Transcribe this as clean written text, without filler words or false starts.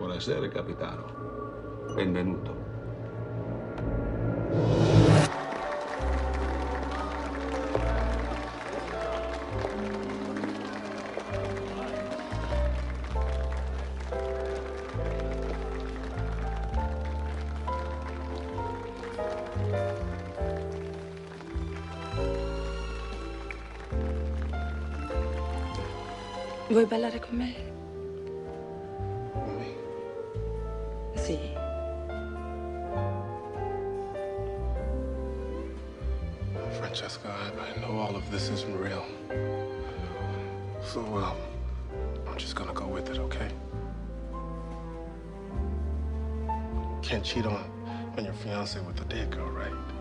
Buonasera, capitano. Benvenuto. Vuoi ballare con me? Con me? Sì. Francesca, I know all of this isn't real. So, I'm just gonna go with it, okay? Can't cheat on your fiance with a dead girl, right?